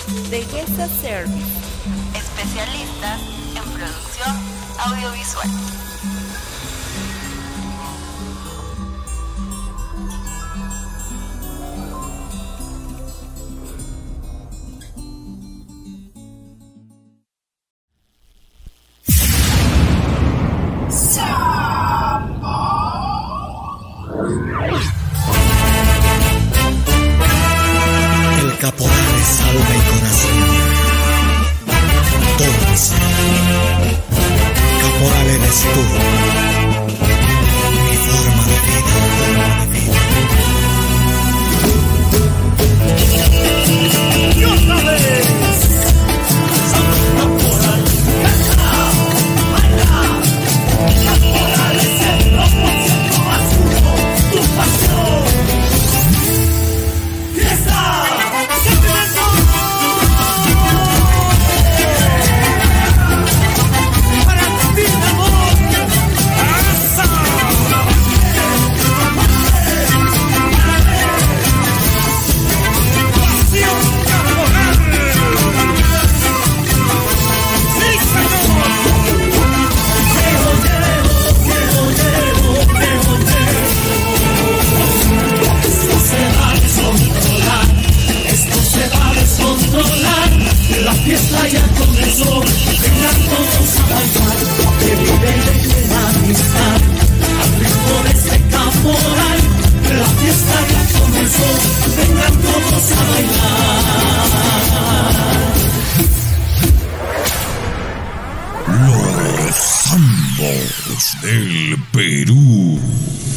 Degesa Service, especialistas en producción audiovisual. El caporal es alma y corazón, todo mi ser. Caporal eres tú, mi forma de vida, forma de vida. ¡Y otra vez! Caporal, canta, baila. Caporal es el 2% más uno, tu pasión. ¡Fiesta! La fiesta ya comenzó, vengan todos a bailar, que vive de la amistad, al ritmo de este caporal. La fiesta ya comenzó, vengan todos a bailar. Los Zambos del Perú.